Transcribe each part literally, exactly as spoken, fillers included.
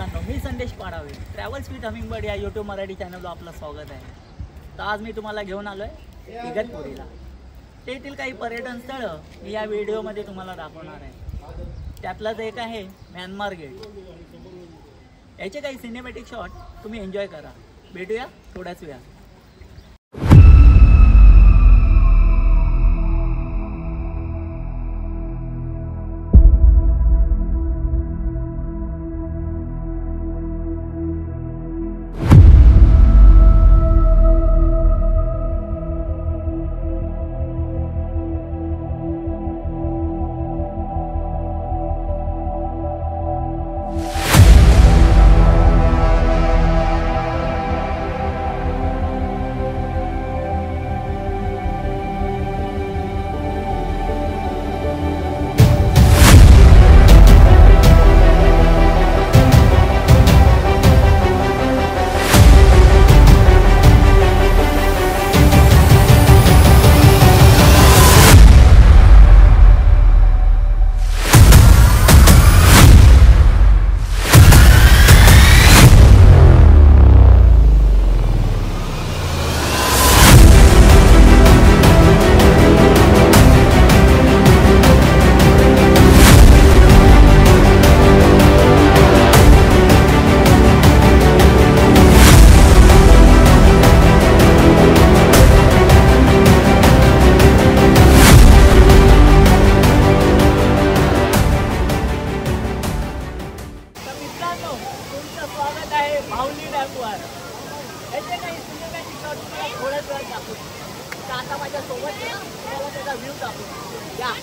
मित्रांनो, मी Sandesh Padave, travels with hummingbird या यूट्यूब मराठी चॅनलवर आपलं स्वागत आहे. तर आज मी तुम्हाला घेऊन आलो आहे इगतपुरीला. तेथील काही पर्यटन स्थळं मी या व्हिडिओमध्ये तुम्हाला दाखवणार आहे. त्यातलाच एक आहे म्यानमार गेट. याचे काही सिनेमॅटिक शॉट तुम्ही एन्जॉय करा. भेटूया थोड्याच वेळात. स्वागत आहे बाहुली डॅमवर. याचे काही सिनेमॅटिक शॉट तुम्हाला थोड्याच वेळात दाखवतो. तर आता माझ्या सोबत मला त्याचा व्ह्यू दाखवतो. या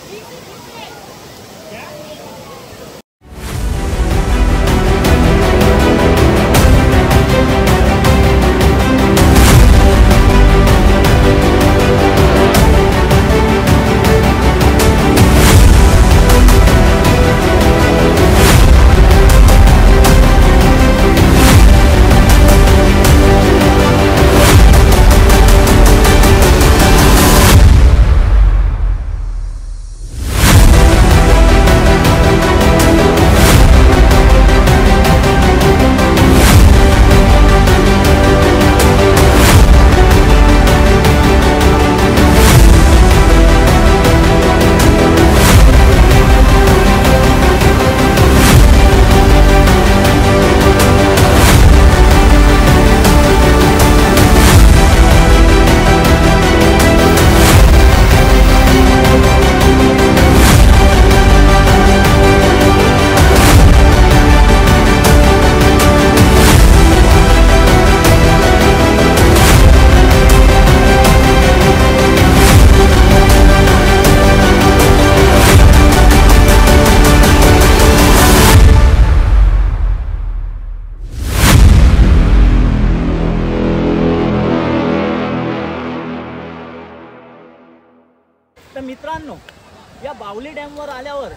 तर मित्रांनो, या बाहुली डॅमवर आल्यावर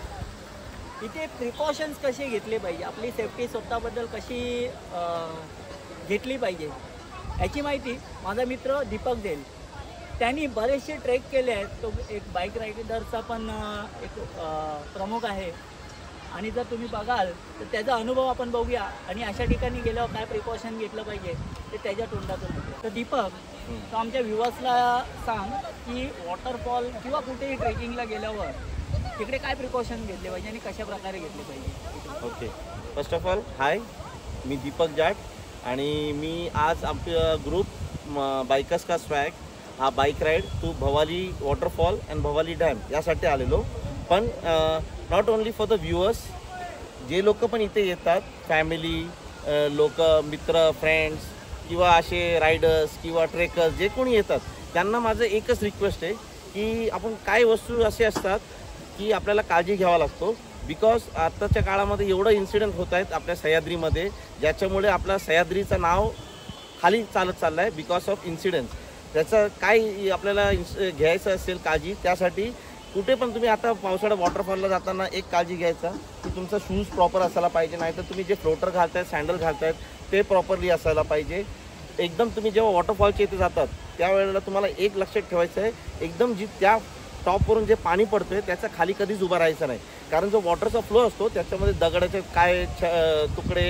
इथे प्रिकॉशन्स कसे घेतले पाहिजे, आपली सेफ्टी स्वतःबद्दल कशी घेतली पाहिजे याची माहिती माझा मित्र दीपक देईल. त्यांनी बरेचसे ट्रेक केले आहेत. तो एक बाईक रायडरचा पण एक प्रमुख आहे. आणि जर तुम्ही बघाल तर त्याचा अनुभव आपण बघूया आणि अशा ठिकाणी गेल्यावर काय प्रिकॉशन घेतलं पाहिजे ते त्याच्या तोंडातून होतं. तर दीपक, तर आमच्या व्ह्युअर्सला सांग की वॉटरफॉल किंवा कुठेही ट्रेकिंगला गेल्यावर तिकडे काय प्रिकॉशन घेतले पाहिजे आणि कशा प्रकारे घेतले पाहिजे. Okay, first of all hi, मी दीपक जाट आणि मी आज आमचा ग्रुप बाइकर्स का स्वॅग हा bike ride to Bhowali waterfall and Bhowali dam यासाठी आलेलो. पण not only for the viewers, जे लोक पण इथे येतात, फॅमिली लोक, मित्र, फ्रेंड्स किंवा असे रायडर्स किंवा ट्रेकर्स जे कोणी येतात त्यांना माझं एकच रिक्वेस्ट आहे की आपण काही वस्तू असे असतात की आपल्याला काळजी घ्यावा लागतो. बिकॉज आत्ताच्या काळामध्ये एवढं इन्सिडेंट होत आहेत आपल्या सह्याद्रीमध्ये, ज्याच्यामुळे आपल्या सह्याद्रीचं नाव खाली चालत चाललं आहे बिकॉज ऑफ इन्सिडेंट्स. त्याचं काय आपल्याला घ्यायचं असेल काळजी, त्यासाठी कुठे पण तुम्ही आता पावसाळ्यात वॉटरफॉलला जाताना एक काळजी घ्यायचा की तुमचा शूज प्रॉपर असायला पाहिजे, नाहीतर तुम्ही जे फ्लोटर घालतायत, सँडल घालतायत ते प्रॉपरली असायला पाहिजे. एकदम तुम्ही जेव्हा वॉटरफॉलच्या इथे जातात त्यावेळेला तुम्हाला एक लक्षात ठेवायचं आहे, एकदम जी त्या टॉपवरून जे पाणी पडतंय त्याच्या खाली कधीच उभा राहायचं नाही, कारण जो वॉटरचा फ्लो असतो त्याच्यामध्ये दगडाचे काय तुकडे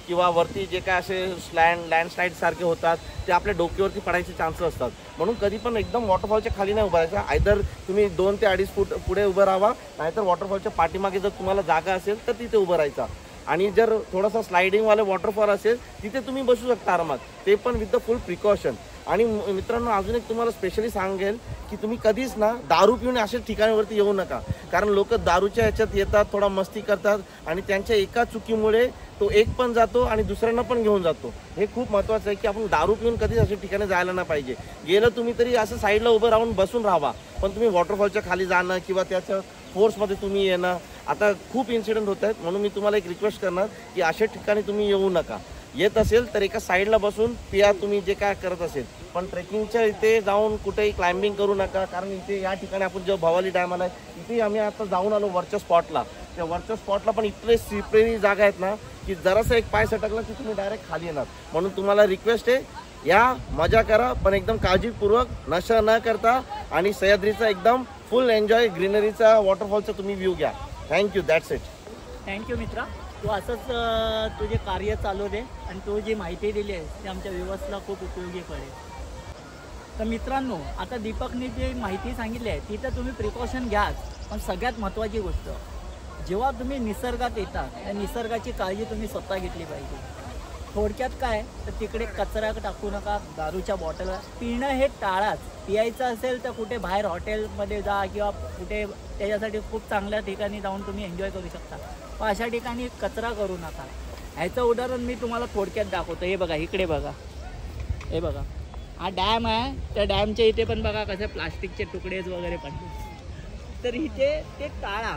किंवा वरती जे काय असे स्लँड लँडस्लाईड सारखे होतात ते आपल्या डोक्यावरती पडायचे चान्सेस असतात. म्हणून कधी पण एकदम वॉटरफॉलच्या खाली नाही उभं राहायचं. आयदर तुम्ही दोन ते अडीच फूट पुढे उभं राहा, नाहीतर वॉटरफॉलच्या पाठीमागे जर तुम्हाला जागा असेल तर तिथे उभं राहायचा. आणि जर थोडासा स्लायडिंगवाले वॉटरफॉल असेल तिथे तुम्ही बसू शकता आरामात, ते पण विथ द फुल प्रिकॉशन. आणि मित्रांनो अजून एक तुम्हाला स्पेशली सांगेल की तुम्ही कधीच ना दारू पिऊन अशा ठिकाणावरती येऊ नका. कारण लोक दारूच्या ह्याच्यात येतात, थोडा मस्ती करतात आणि त्यांच्या एका चुकीमुळे तो एक पण जातो आणि दुसऱ्यांना पण घेऊन जातो. हे खूप महत्त्वाचं आहे की आपण दारू पिऊन कधीच अशा ठिकाणी जायला नाही पाहिजे. गेलं तुम्ही तरी असं साईडला उभं राहून बसून राहावा, पण तुम्ही वॉटरफॉलच्या खाली जाणं किंवा त्याच्या फोर्समध्ये तुम्ही येणं, आता खूप इन्सिडेंट होत आहेत. म्हणून मी तुम्हाला एक रिक्वेस्ट करणार की अशा ठिकाणी तुम्ही येऊ नका. येत असेल तर एका साईडला बसून पिया तुम्ही जे काय करत असेल, पण ट्रेकिंगच्या इथे जाऊन कुठेही क्लाइम्बिंग करू नका. कारण इथे या ठिकाणी आपण जेव्हा भवाली डॅम आला आहे इथे आम्ही आता जाऊन आलो वरच्या स्पॉटला. त्या वरच्या स्पॉटला पण इतके स्लिपरी जागा आहेत ना की जरासं एक पाय सटकला की तुम्ही डायरेक्ट खाली येणार. म्हणून तुम्हाला रिक्वेस्ट आहे या मजा करा, पण एकदम काळजीपूर्वक, नशा न करता आणि सह्याद्रीचा एकदम फुल एन्जॉय, ग्रीनरीचा, वॉटरफॉलचा तुम्ही व्ह्यू घ्या. Thank you, that's it. थँक्यू मित्रा, तू असंच अं, तुझे कार्य चालू दे आणि तू जी माहिती दिली आहे ती आमच्या व्ह्यूअर्सला खूप उपयोगी पडेल. तर मित्रांनो, आता दीपकने जी माहिती सांगितली आहे ती तर तुम्ही प्रिकॉशन घ्याच, पण सगळ्यात महत्त्वाची गोष्ट, जेव्हा तुम्ही निसर्गात येता त्या निसर्गाची काळजी तुम्ही स्वतः घेतली पाहिजे. थोडक्यात काय तर तिकडे कचरा टाकू नका, दारूच्या बॉटल पिणं हे टाळाच. पियायचं असेल तर कुठे बाहेर हॉटेलमध्ये जा किंवा कुठे त्याच्यासाठी खूप चांगल्या ठिकाणी जाऊन तुम्ही एन्जॉय करू शकता, पण अशा ठिकाणी कचरा करू नका. ह्याचं उदाहरण मी तुम्हाला थोडक्यात दाखवतो. हे बघा, इकडे बघा, हे बघा, हा डॅम आहे. त्या डॅमच्या इथे पण बघा कसे प्लास्टिकचे तुकडेच वगैरे पडले. तर इथे ते टाळा,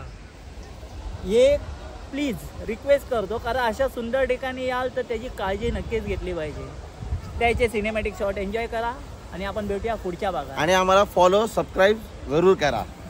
हे प्लीज रिक्वेस्ट करतो. कारण अशा सुंदर ठिकाणी याल तर त्याची काळजी नक्कीच घेतली पाहिजे. त्याचे सिनेमॅटिक शॉट एन्जॉय करा आणि आपण भेटूया पुढच्या भागात. आणि आम्हाला फॉलो सबस्क्राईब जरूर करा.